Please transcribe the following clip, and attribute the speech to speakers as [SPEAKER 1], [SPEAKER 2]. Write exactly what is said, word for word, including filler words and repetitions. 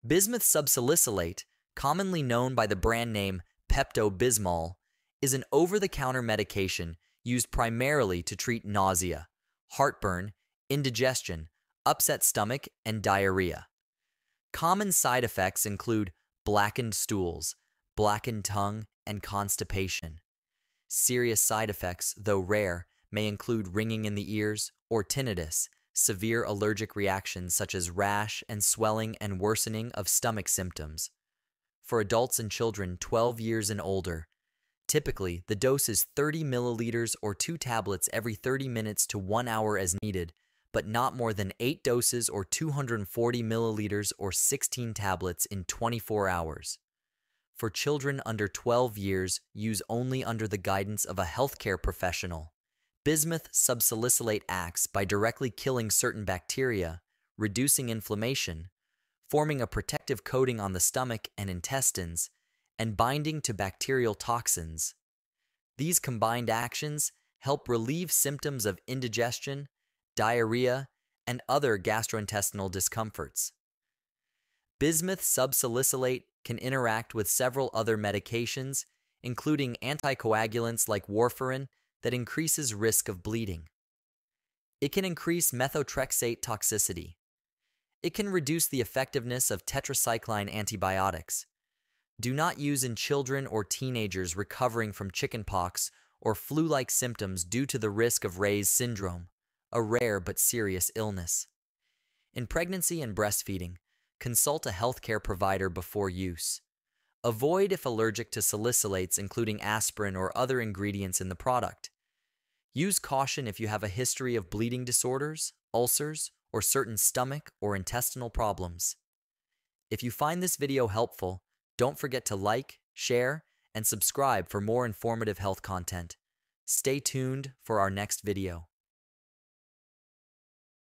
[SPEAKER 1] Bismuth Subsalicylate, commonly known by the brand name Pepto-Bismol, is an over-the-counter medication used primarily to treat nausea, heartburn, indigestion, upset stomach, and diarrhea. Common side effects include blackened stools, blackened tongue, and constipation. Serious side effects, though rare, may include ringing in the ears or tinnitus, severe allergic reactions such as rash and swelling and worsening of stomach symptoms. For adults and children twelve years and older, typically the dose is thirty milliliters or two tablets every thirty minutes to one hour as needed, but not more than eight doses or two hundred forty milliliters or sixteen tablets in twenty-four hours. For children under twelve years, use only under the guidance of a healthcare professional. Bismuth subsalicylate acts by directly killing certain bacteria, reducing inflammation, forming a protective coating on the stomach and intestines, and binding to bacterial toxins. These combined actions help relieve symptoms of indigestion, diarrhea, and other gastrointestinal discomforts. Bismuth subsalicylate can interact with several other medications, including anticoagulants like warfarin, that increases risk of bleeding. It can increase methotrexate toxicity. It can reduce the effectiveness of tetracycline antibiotics. Do not use in children or teenagers recovering from chickenpox or flu-like symptoms due to the risk of Reye's syndrome, a rare but serious illness. In pregnancy and breastfeeding, consult a healthcare provider before use. Avoid if allergic to salicylates, including aspirin or other ingredients in the product. Use caution if you have a history of bleeding disorders, ulcers, or certain stomach or intestinal problems. If you find this video helpful, don't forget to like, share, and subscribe for more informative health content. Stay tuned for our next video.